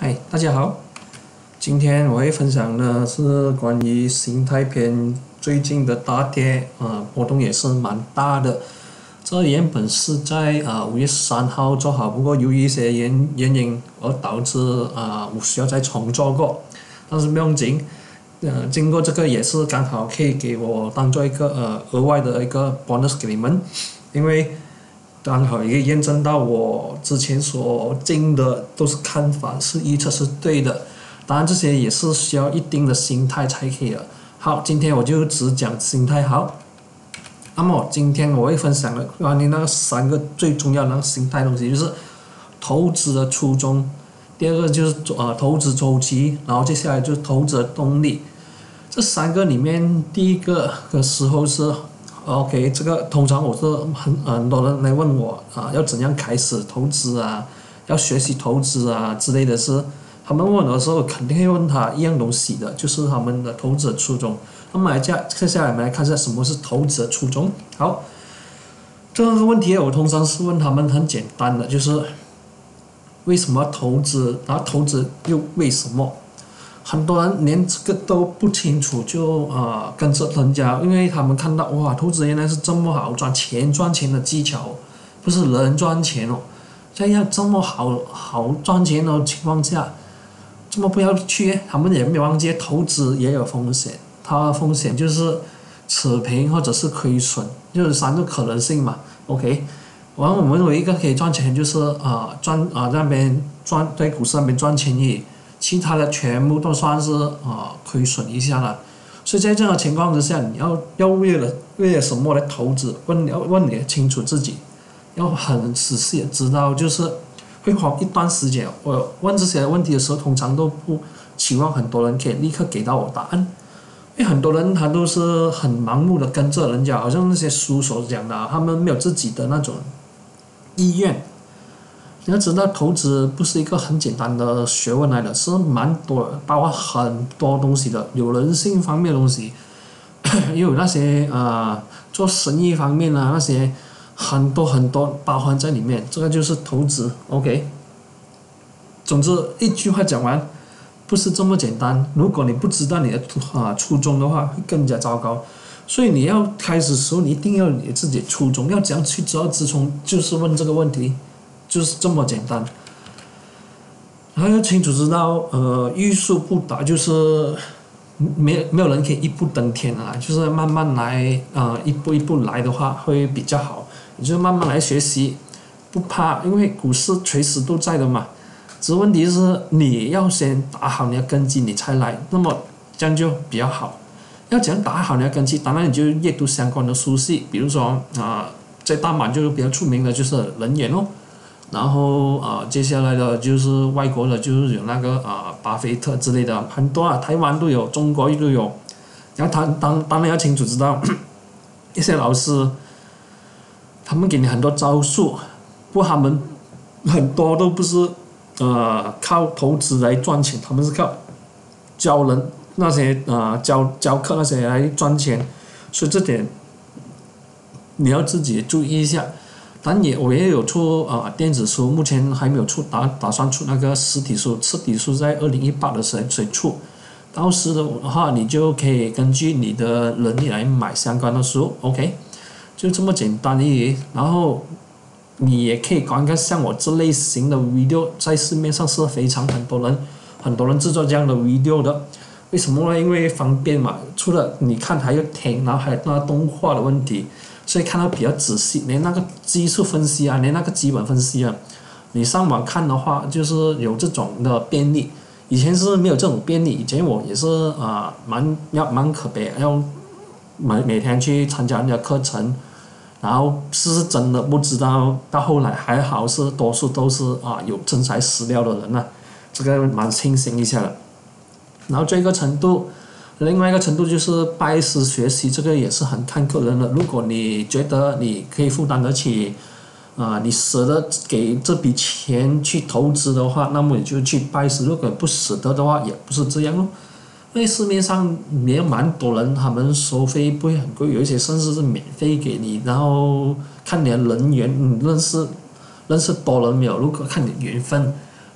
嗨，大家好，今天我会分享的是关于心态篇最近的大跌，波动也是蛮大的。这原本是在5月3号做好，不过由于一些原因而导致我需要再重做过，但是不用紧，经过这个也是刚好可以给我当做一个额外的一个 bonus 给你们，因为刚好也验证到我之前所进的都是看法是预测是对的，当然这些也是需要一定的心态才可以的。好，今天我就只讲心态好。那么今天我会分享的关于那3个最重要的那个心态东西，就是投资的初衷，第二个就是投资周期，然后接下来就是投资的动力。这3个里面，第一个的时候是 OK， 这个通常我是很多人来问我要怎样开始投资要学习投资之类的事。他们问我的时候，肯定会问他一样东西的，就是他们的投资的初衷。那么接下来我们来看一下什么是投资的初衷。好，这个问题我通常是问他们很简单的，就是为什么投资，然后投资又为什么？很多人连这个都不清楚就跟着人家，因为他们看到哇，投资原来是这么好赚钱的技巧，不是人赚钱哦，这么好赚钱的情况下，这么不要去？他们也没有忘记投资也有风险，它的风险就是持平或者是亏损，就是3个可能性嘛。OK， 然后我们有一个可以赚钱，就是在股市那边赚钱而已。其他的全部都算是亏损一下了，所以在这样的情况之下，你要为了什么来投资？要问你清楚自己，要很仔细的知道，就是会花一段时间。我问这些问题的时候，通常都不期望很多人可以立刻给到我答案，因为很多人他都是很盲目的跟着人家，好像那些书所讲的，他们没有自己的那种意愿。你要知道，投资不是一个很简单的学问来的，是蛮多的，包括很多东西的，有人性方面的东西，也有那些做生意方面那些很多包含在里面。这个就是投资 ，OK。总之一句话讲完，不是这么简单。如果你不知道你的初衷的话，会更加糟糕。所以你要开始的时候，你一定要有你自己的初衷，要怎样去知道初衷，就是问这个问题。就是这么简单，还要清楚知道，欲速不达，就是没有人可以一步登天就是慢慢来，一步一步来的话会比较好。你就慢慢来学习，不怕，因为股市随时都在的嘛。只是问题是你要先打好你的根基，你才来，那么这样就比较好。要怎样打好你的根基？当然你就阅读相关的书籍，比如说在大马就比较出名的就是人言哦。然后接下来的就是外国的，就是有那个巴菲特之类的，很多台湾都有，中国都有。然后当然要清楚知道，一些老师，他们给你很多招数，不过他们很多都不是靠投资来赚钱，他们是靠教人那些教课那些来赚钱，所以这点你要自己注意一下。但我也有出电子书，目前还没有出，打算出那个实体书在2018的时候才出。到时的话，你就可以根据你的能力来买相关的书 ，OK， 就这么简单而已。然后你也可以观看像我这类型的 video， 在市面上是很多人制作这样的 video 的。为什么呢？因为方便嘛，除了你看还有听，然后还有那动画的问题。所以看到比较仔细，连那个技术分析连那个基本分析你上网看的话，就是有这种的便利。以前是没有这种便利，以前我也是蛮可悲，要每天去参加人家课程，然后是真的不知道。到后来还好是多数都是有真材实料的人这个蛮庆幸一下的。然后这个程度。另外一个程度就是拜师学习，这个也是很看个人的。如果你觉得你可以负担得起，你舍得给这笔钱去投资的话，那么你就去拜师。如果不舍得的话，也不是这样咯。因为市面上也有蛮多人，他们收费不会很贵，有一些甚至是免费给你，然后看你的人缘，你认识多人没有？如果看你缘分。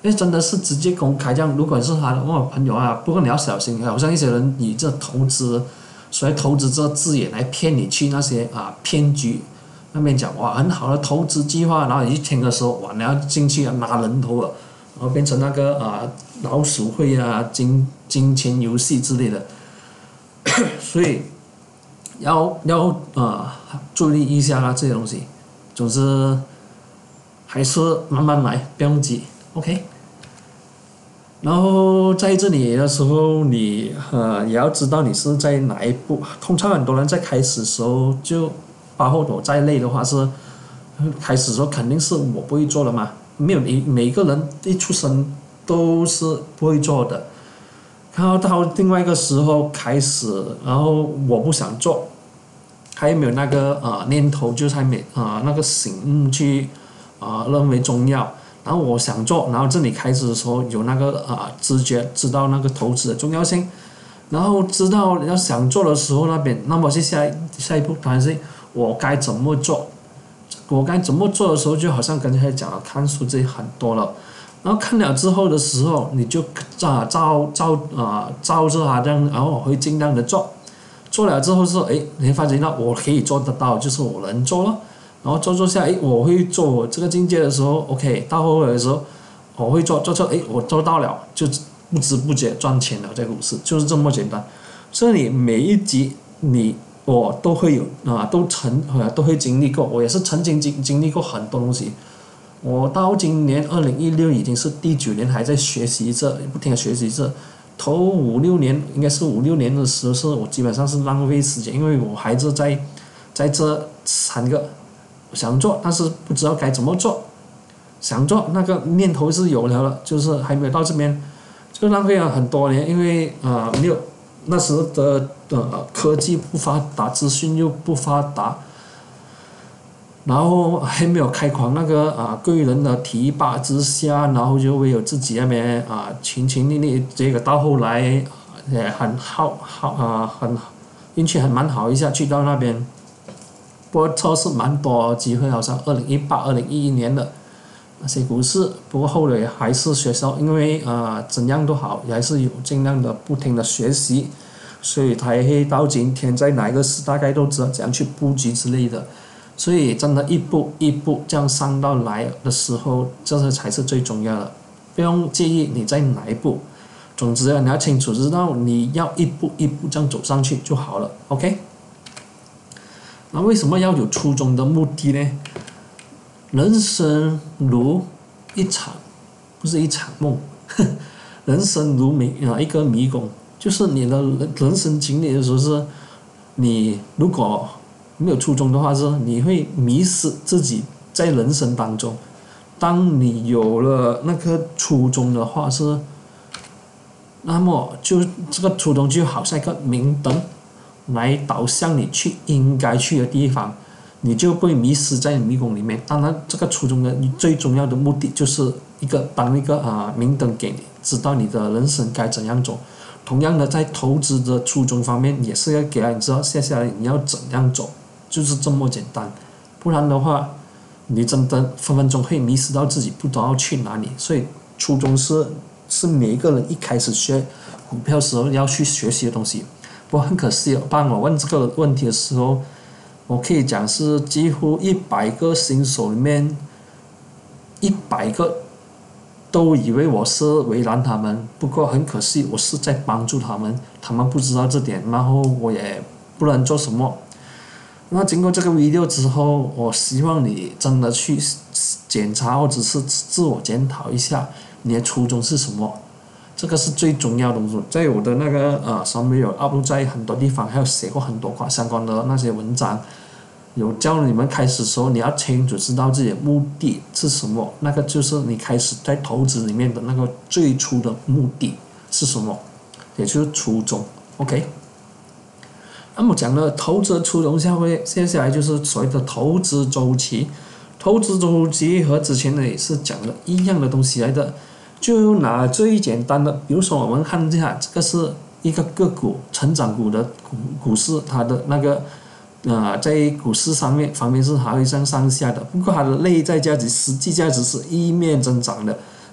因为真的是直接公开这样，如果是他的朋友啊，不过你要小心，好像一些人以这投资，所谓投资这字眼来骗你去那些骗局那边讲哇很好的投资计划，然后你去听的时候哇你要进去拿人头了，然后变成那个老鼠会啊金钱游戏之类的，所以要注意一下啦这些东西。总之还是慢慢来，不用急 ，OK。然后在这里的时候，你也要知道你是在哪一步。通常很多人在开始的时候，就包括我在内的话是，开始的时候肯定是我不会做的嘛，没有每个人一出生都是不会做的。然后到另外一个时候开始，然后我不想做，还有没有那个念头，就是还没那个醒悟去认为重要。然后我想做，然后这里开始的时候有那个直觉，知道那个投资的重要性，然后知道要想做的时候那么下一步当然是我该怎么做，我该怎么做的时候，就好像刚才讲了，看书这很多了，然后看了之后的时候，你就照着它这样，然后我会尽量的做，做了之后是你会发现到我可以做得到，就是我能做了。然后做下，我会做我这个境界的时候 ，OK， 到后来的时候，我会做，我做到了，就不知不觉赚钱了，在股市就是这么简单。所以你每一集我都会有都会经历过，我也是曾经经历过很多东西。我到今年2016已经是第9年，还在学习着，不停的学习着。头5-6年应该是5-6年的时候，是我基本上是浪费时间，因为我还是在这3个。想做，但是不知道该怎么做。想做那个念头是有了，就是还没有到这边，就浪费了很多年，因为没有那时的科技不发达，资讯又不发达，然后还没有开矿那个贵人的提拔之下，然后就唯有自己那边勤勤力力，结果到后来也很很运气还蛮好一下去到那边。不过测试蛮多机会，好像2018、2011年的那些股市，不过后来还是学校，因为怎样都好，也还是有尽量的不停的学习，所以才到今天在哪一个市大概都知道怎样去布局之类的，所以真的一步一步这样上到来的时候，这才是最重要的，不用介意你在哪一步，总之你要清楚知道你要一步一步这样走上去就好了 ，OK。那为什么要有初衷的目的呢？人生如一场，不是一场梦，人生如一个迷宫，就是你的人生经历的时候是，你如果没有初衷的话，是你会迷失自己在人生当中。当你有了那个初衷的话是，那么就这个初衷就好像一个明灯。来导向你去应该去的地方，你就不会迷失在迷宫里面。当然，这个初衷的最重要的目的就是当一个明灯给你，知道你的人生该怎样走。同样的，在投资的初衷方面，也是要给你知道接下来你要怎样走，就是这么简单。不然的话，你真的分分钟会迷失到自己不知道去哪里。所以，初衷是每一个人一开始学股票时候要去学习的东西。不过很可惜，当我问这个问题的时候，我可以讲是几乎100个新手里面，100个都以为我是为难他们。不过很可惜，我是在帮助他们，他们不知道这点，然后我也不能做什么。那经过这个 video 之后，我希望你真的去检查或者是自我检讨一下，你的初衷是什么。这个是最重要的东西，在我的那个上面有 upload 在很多地方，还有写过很多相关的那些文章，有教你们开始的时候你要清楚知道自己的目的是什么，那个就是你开始在投资里面的那个最初的目的是什么，也就是初衷 ，OK。那么讲了投资的初衷接下来就是所谓的投资周期，投资周期和之前的也是讲的一样的东西来的。就拿最简单的，比如说我们看一下，这个是一个个股成长股的股市，它的那个在股市方面是还会上下的，不过它的内在价值、实际价值是一面增长的，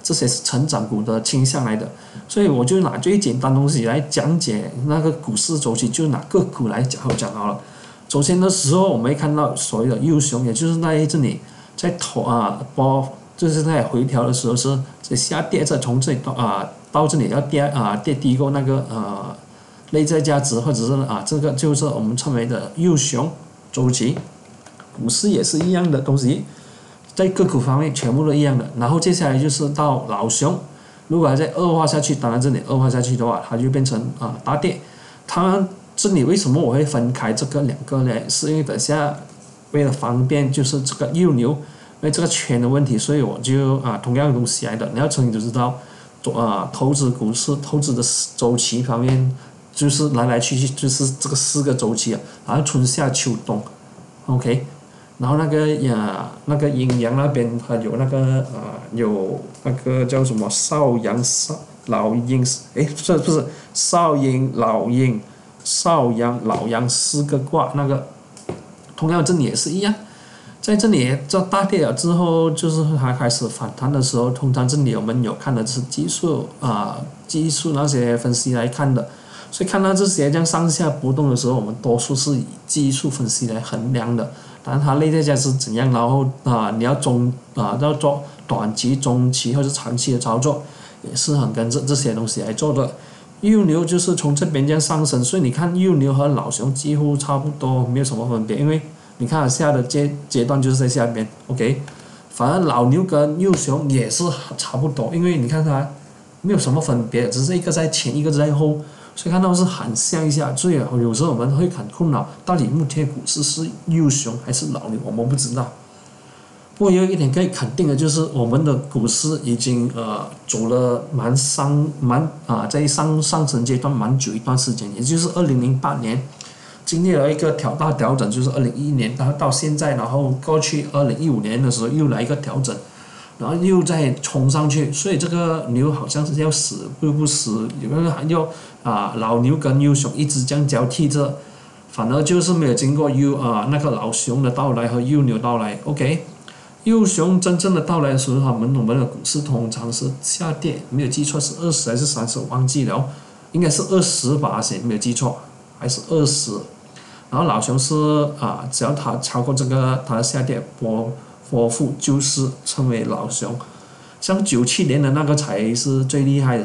这些是成长股的倾向来的。所以我就拿最简单的东西来讲解那个股市周期，就拿个股来讲好了。首先的时候，我们会看到所谓的右熊，也就是在这里在就是在回调的时候是在下跌，再从这里到这里要跌低过那个内在价值，或者是这个就是我们称为的右熊周期。股市也是一样的东西，在个股方面全部都一样的。然后接下来就是到老熊，如果还在恶化下去，当然这里恶化下去的话，它就变成大跌。这里为什么我会分开这个两个呢？是因为等下为了方便，就是这个右牛，因为这个圈的问题，所以我就同样的东西来的。你要从你就知道，投资股市投资的周期方面，就是来来去去就是这个4个周期然后春夏秋冬 ，OK。然后那个阴阳那边它有有那个叫什么少阳老阴，不是少阴老阴少阳老阳4个卦，那个同样这里也是一样，在这里这大跌了之后，就是它开始反弹的时候，通常这里我们有看的是技术那些分析来看的，所以看到这些这样上下波动的时候，我们多数是以技术分析来衡量的。当然它内在价是怎样，然后你要要做短期、中期或者长期的操作，也是很跟这些东西来做的。右牛就是从这边这样上升，所以你看右牛和老熊几乎差不多，没有什么分别，因为你看下的阶段就是在下边 ，OK。反而老牛跟右熊也是差不多，因为你看它没有什么分别，只是一个在前，一个在后。所以看到是很像一下，所以有时候我们会很困扰，到底目前股市是右熊还是老牛，我们不知道。不过有一点可以肯定的就是，我们的股市已经走了在上升阶段蛮久一段时间，也就是2008年经历了一个大调整，就是2011年到现在，然后过去2015年的时候又来一个调整。然后又再冲上去，所以这个牛好像是要死又不死，有没有要老牛跟右熊一直这样交替着，反而就是没有经过那个老熊的到来和右牛到来 ，OK。右熊真正的到来的时候，我们的股市通常是下跌，没有记错是20还是30，忘记了，应该是20%，没有记错，还是20。然后老熊是只要它超过这个它的下跌波幅就是称为老熊，像97年的那个才是最厉害的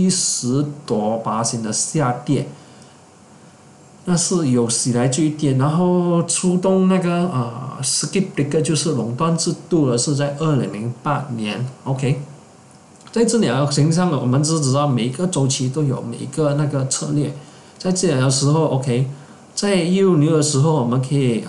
，70多%的下跌，那是有史以来最低。然后出动那个skip breaker 就是垄断制度的是在2008年 ，OK。在这里实际上我们只知道每一个周期都有每一个那个策略，在这里的时候 ，OK， 在右牛的时候我们可以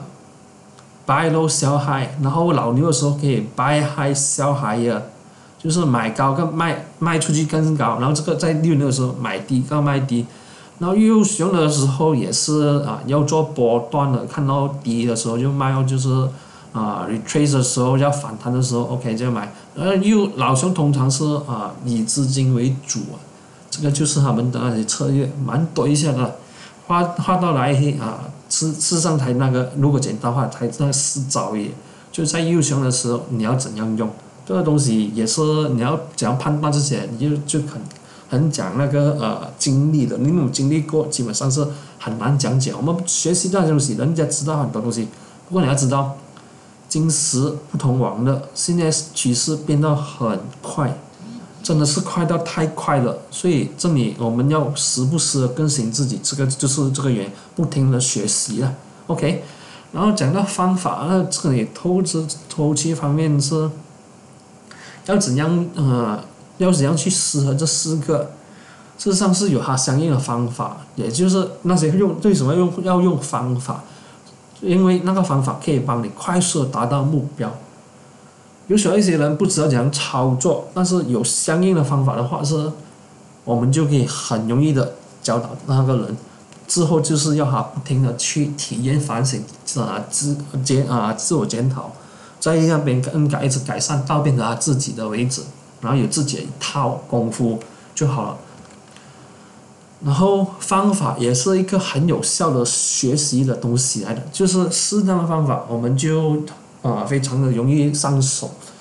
buy low sell high， 然后老牛的时候可以 buy high sell higher， 就是买高跟卖出去更高，然后这个在右牛的时候买低跟卖低，然后右熊的时候也是要做波段的，看到低的时候就卖，就是retrace 的时候要反弹的时候 OK 就买，老熊通常是以资金为主这个就是他们的那些策略蛮多一下的，画到来事实上才那个，如果简单化，才那4招也，就在右熊的时候你要怎样用，这个东西也是你要怎样判断这些，你就很讲那个经历的，你没有经历过，基本上是很难讲解。我们学习那些东西，人家知道很多东西，不过你要知道，今时不同往日，现在趋势变得很快。真的是快到太快了，所以这里我们要时不时的更新自己，这个就是这个原因，不停的学习了 ，OK。然后讲到方法，那这里投资投机方面是要怎样去适合这4个，事实上是有它相应的方法，也就是那些为什么要用方法，因为那个方法可以帮你快速的达到目标。有时候一些人不知道怎样操作，但是有相应的方法的话，我们就可以很容易的教导那个人。之后就是要他不停的去体验、反省、自我检讨，在那边一直改善到变成他自己的为止，然后有自己的一套功夫就好了。然后方法也是一个很有效的学习的东西来的，就是适当的方法，我们就非常的容易上手。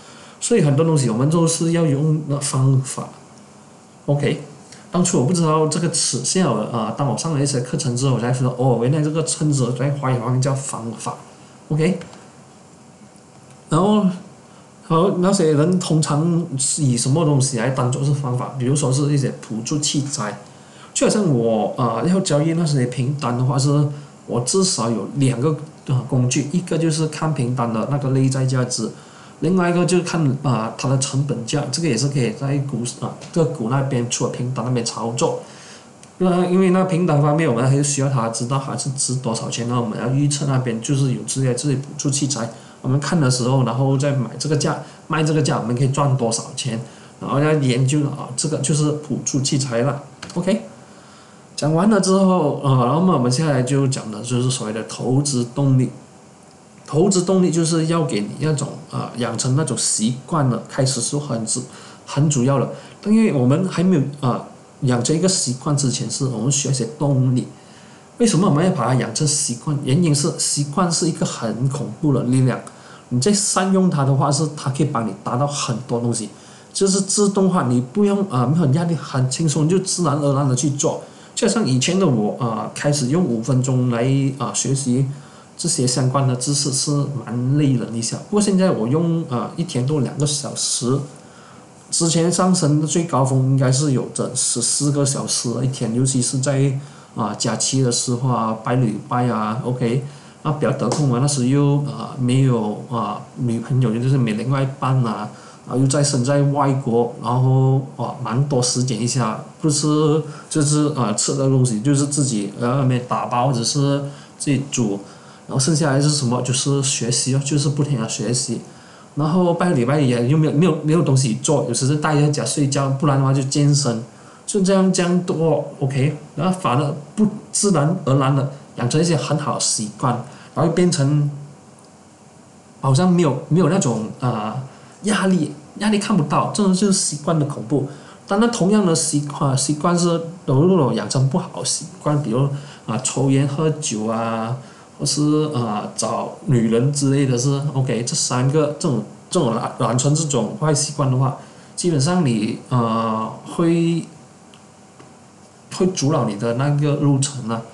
所以很多东西我们都是要用的方法。OK， 当初我不知道这个词，现在当我上了一些课程之后，我才知道原来这个称之在华语方面叫方法。OK， 然后那些人通常以什么东西来当做是方法？比如说是一些辅助器材，就好像我要交易那些凭单的话，是我至少有2个工具，一个就是看凭单的那个内在价值。另外一个就是看它的成本价，这个也是可以在个股那边除了凭单那边操作。因为那凭单方面，我们还是需要它知道还是值多少钱，然后我们要预测那边就是有这些辅助器材，我们看的时候，然后再买这个价卖这个价，我们可以赚多少钱，然后要研究这个就是辅助器材了。OK， 讲完了之后然后我们现在就讲的就是所谓的投资动力。投资动力就是要给你那种养成那种习惯了，开始是很主要的。因为我们还没有养成一个习惯之前，是我们需要一些动力。为什么我们要把它养成习惯？原因是习惯是一个很恐怖的力量，你在善用它的话，是它可以帮你达到很多东西，就是自动化，你不用没有压力，很轻松就自然而然的去做。就像以前的我开始用5分钟来学习这些相关的知识是蛮累人一下，不过现在我用一天都2个小时，之前上升的最高峰应该是有整14个小时一天，尤其是在假期的时候拜礼拜OK， 比较得空那时又没有女朋友，就是没另外一半又身在外国，然后蛮多时间一下，不是就是吃的东西就是自己外面打包或者是自己煮。然后剩下来是什么？就是学习就是不停的学习。然后拜礼拜也又没有东西做，有时是待在家睡觉，不然的话就健身，就这样多 OK。然后反而不自然而然的养成一些很好的习惯，然后变成好像没有那种压力看不到，这种就是习惯的恐怖。但那同样的习惯是如果养成不好的习惯，比如抽烟喝酒或是找女人之类的是 OK， 这3个这种染成这种坏习惯的话，基本上你会阻挠你的那个路程了。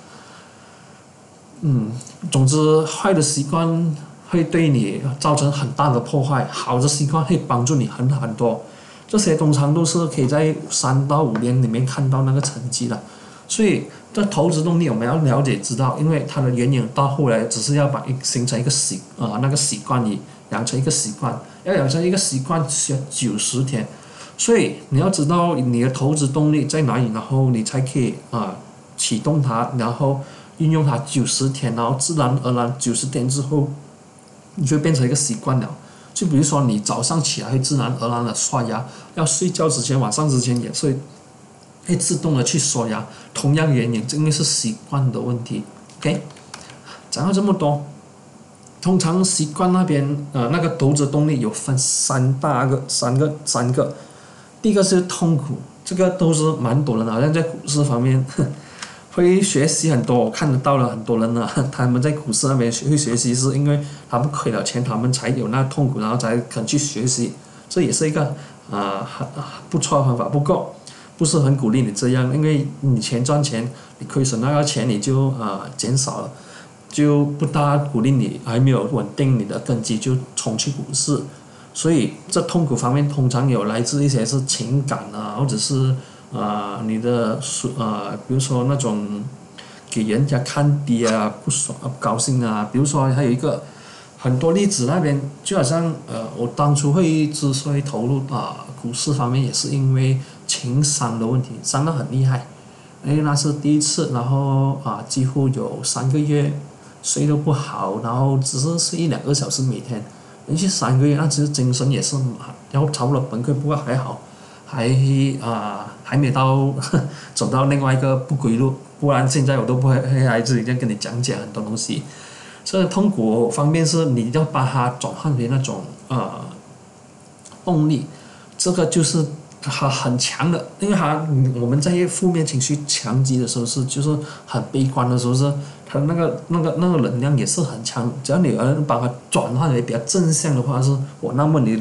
总之坏的习惯会对你造成很大的破坏，好的习惯会帮助你很多。这些通常都是可以在3到5年里面看到那个成绩的。所以这投资动力我们要了解知道，因为它的原因到后来只是要形成一个那个习惯，你养成一个习惯，要养成一个习惯需要90天，所以你要知道你的投资动力在哪里，然后你才可以启动它，然后运用它90天，然后自然而然90天之后，你就变成一个习惯了。就比如说你早上起来会自然而然的刷牙，要睡觉之前晚上之前也是会自动的去刷牙，同样原因，因为是习惯的问题。OK， 讲到这么多，通常习惯那边那个投资动力有分三个，第一个是痛苦，这个都是蛮多人好像在股市方面会学习很多，我看得到了很多人他们在股市那边会学习，是因为他们亏了钱，他们才有那痛苦，然后才肯去学习，这也是一个不错的方法。不过不是很鼓励你这样，因为你钱赚钱，你亏损那个钱你就减少了，就不大鼓励你还没有稳定你的根基就冲去股市。所以这痛苦方面通常有来自一些是情感或者是你的比如说那种给人家看低不爽不高兴比如说还有一个很多例子那边，就好像我当初之所以投入股市方面，也是因为情伤的问题，伤得很厉害。因为那是第一次，然后几乎有3个月睡都不好，然后只是睡1-2个小时每天，连续3个月，那其实精神也是然后超了崩溃，不过还好，还没到走到另外一个不归路，不然现在我都不会来这里这样跟你讲解很多东西。所以痛苦方面是你要把它转换为那种动力，这个就是它很强的，因为我们在负面情绪强击的时候就是很悲观的时候是它那个能量也是很强，只要你能把它转换为比较正向的话，那么你的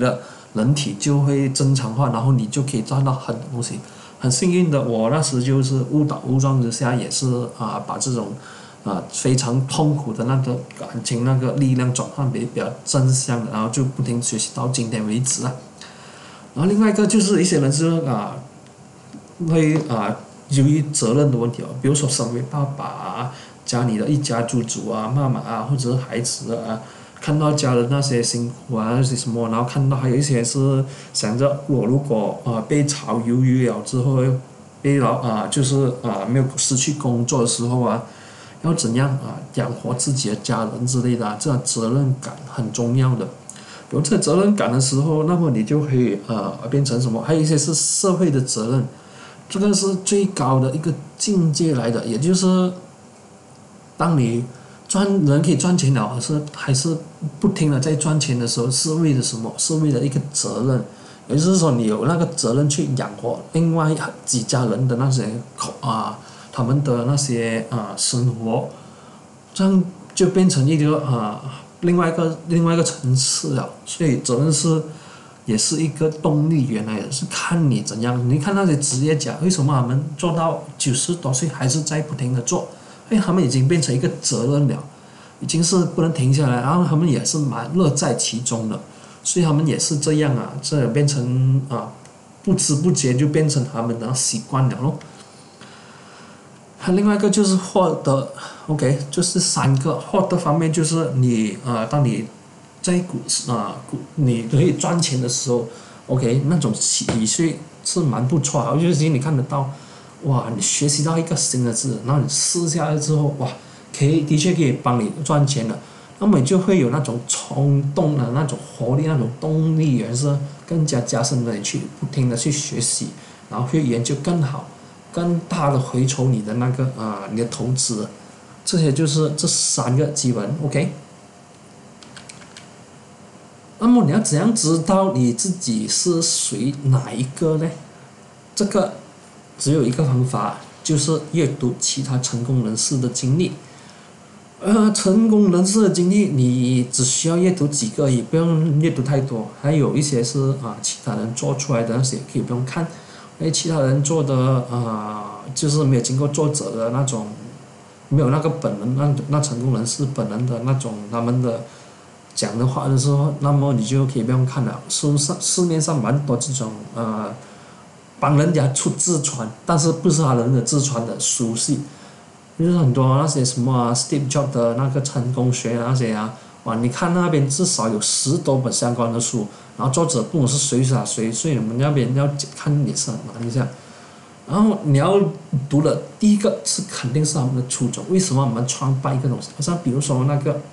人体就会正常化，然后你就可以赚到很多东西。很幸运的，我那时就是误打误撞之下，也是把这种非常痛苦的那个感情那个力量转换为比较正向的，然后就不停学习到今天为止啊。然后另外一个就是一些人是会由于责任的问题比如说身为爸爸家里的一家之主妈妈或者是孩子看到家人那些辛苦那些什么，然后看到还有一些是想着我如果被炒鱿鱼了之后，被就是没有失去工作的时候要怎样养活自己的家人之类的这责任感很重要的。有这责任感的时候，那么你就可以变成什么？还有一些是社会的责任，这个是最高的一个境界来的，也就是当你人可以赚钱了，还是不停的在赚钱的时候，是为了什么？是为了一个责任，也就是说你有那个责任去养活另外几家人的那些他们的那些生活，这样就变成一个另外一个层次了。所以责任也是一个动力源来的，是看你怎样。你看那些职业家，为什么他们做到90多岁还是在不停的做？因为他们已经变成一个责任了，已经是不能停下来，然后他们也是蛮乐在其中的，所以他们也是这样这变成不知不觉就变成他们的习惯了咯。还另外一个就是获得 ，OK， 就是3个获得方面，就是你当你在你可以赚钱的时候 ，OK， 那种喜悦是蛮不错的，尤其你看得到。哇！你学习到一个新的字，然后你试下来之后，哇，的确可以帮你赚钱了。那么你就会有那种冲动的那种活力、那种动力，也是更加深的去不停的去学习，然后去研究更好、更大的回酬你的那个你的投资。这些就是这3个基本 OK。那么你要怎样知道你自己是属哪一个呢？这个只有一个方法，就是阅读其他成功人士的经历。成功人士的经历，你只需要阅读几个，也不用阅读太多。还有一些是其他人做出来的那些可以不用看，因为其他人做的就是没有经过作者的那种，没有那个本人那成功人士本人的那种他们的讲的话的时候，那么你就可以不用看了。市面上蛮多这种帮人家出自传，但是不是他人的自传的书系，就是很多那些什么Steve Jobs 的那个成功学那些哇，你看那边至少有10多本相关的书，然后作者不懂是谁，所以我们那边要看也是很难一下。然后你要读的第一个是肯定是他们的初衷，为什么我们创办一个东西？像比如说那个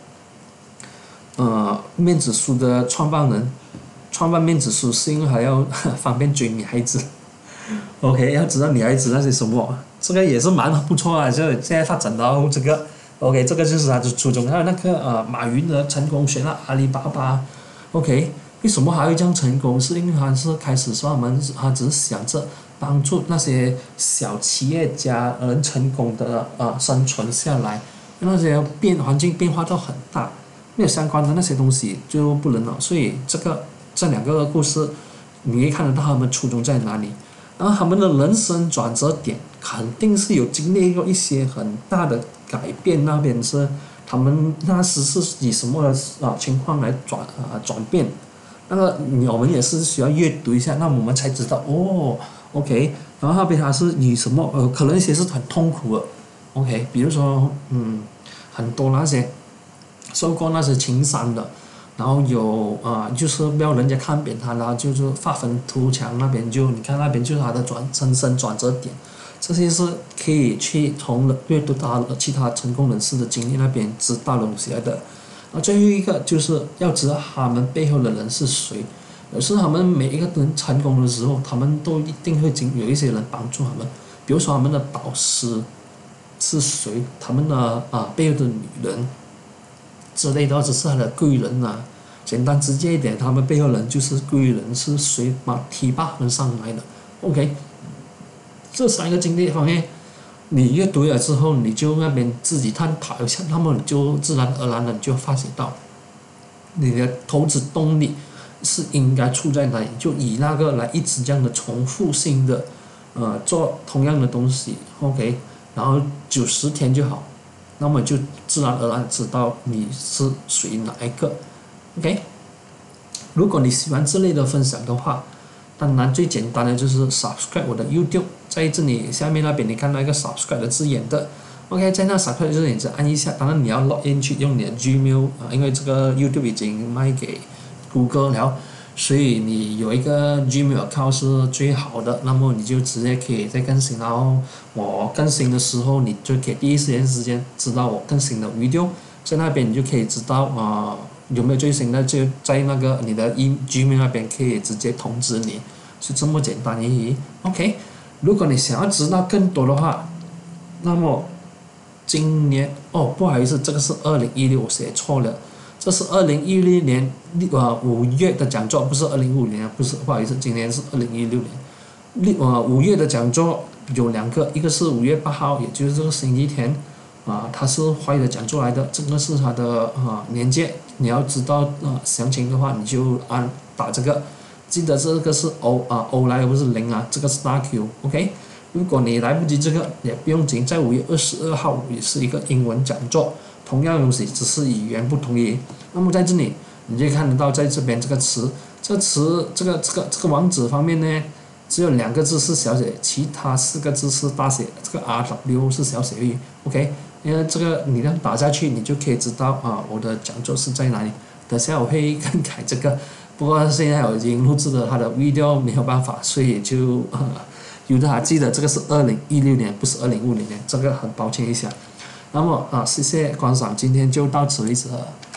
面子书的创办人，创办面子书是因为还要方便追女孩子。OK， 要知道女孩子那些什么，这个也是蛮不错就现在发展到这个 OK， 这个就是他的初衷。还有那个马云的成功学阿里巴巴 OK， 为什么还会这样成功？是因为他是开始说他只是想着帮助那些小企业家能成功的生存下来，那些环境变化都很大，没有相关的那些东西就不能了。所以这2个故事，你可以看得到他们初衷在哪里。然后他们的人生转折点肯定是有经历过一些很大的改变，那边是他们那时是以什么情况来转变，那个我们也是需要阅读一下，那我们才知道OK， 然后那边他是以什么可能一些是很痛苦的 OK， 比如说很多那些受过那些情伤的。然后有就是不要人家看扁他，然后就是发愤图强那边你看那边就是他的人生转折点，这些是可以去从阅读到其他成功人士的经历那边知道的东西来的。然后最后一个就是要知道他们背后的人是谁，有时他们每一个人成功的时候，他们都一定会有一些人帮助他们，比如说他们的导师是谁，他们的背后的女人之类的，或者是他的贵人简单直接一点，他们背后人就是贵人，是谁提拔他们上来的 OK， 这3个经历方面你阅读了之后，你就那边自己探讨一下，那么你就自然而然的就发现到你的投资动力是应该出在哪里，就以那个来一直这样的重复性的，做同样的东西 ，OK， 然后90天就好，那么就自然而然知道你是属于哪一个 ，OK。如果你喜欢这类的分享的话，当然最简单的就是 subscribe 我的 YouTube， 在这里下面那边你看到一个 subscribe 的字眼的 ，OK， 在那 subscribe 的字眼就按一下，当然你要 log in 去用你的 Gmail 因为这个 YouTube 已经卖给 Google 了，所以你有一个 Gmail account 是最好的，那么你就直接可以再更新，然后我更新的时候你就可以第一时间知道我更新的 video， 在那边你就可以知道有没有最新的，就在那个你的 Gmail 那边可以直接通知你，是这么简单而已。OK， 如果你想要知道更多的话，那么今年不好意思，这个是2016，我写错了，这是2016年5月的讲座，不是2015年，不是，不好意思，今年是2016年5月的讲座有2个，一个是5月8号，也就是这个星期天。它是华语的讲座来的，这个是它的年鉴，你要知道详情的话，你就打这个，记得这个是 O 来的不是0啊，这个是大 Q，OK。如果你来不及这个也不用紧，在5月22号也是一个英文讲座，同样的东西只是语言不同而已。那么在这里你就看得到，在这边这个词，这个网址方面呢，只有2个字是小写，其他4个字是大写，这个 RW 是小写而已 ，OK。因为这个你打下去，你就可以知道我的讲座是在哪里。等下我会更改这个，不过现在我已经录制了它的 video， 没有办法，所以就有的还记得这个是2016年，不是2050年，这个很抱歉一下。那么谢谢观赏，今天就到此为止了。